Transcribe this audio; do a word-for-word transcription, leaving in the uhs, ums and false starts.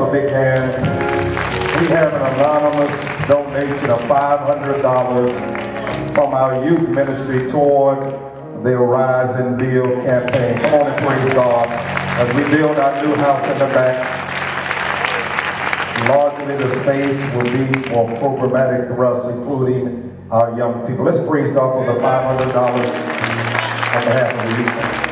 a big hand. We have an anonymous donation of five hundred dollars from our youth ministry toward the Rise and Build campaign. Come on and praise God as we build our new house in the back. Largely the space will be for programmatic thrusts, including our young people. Let's praise God for the five hundred dollars on behalf of the youth.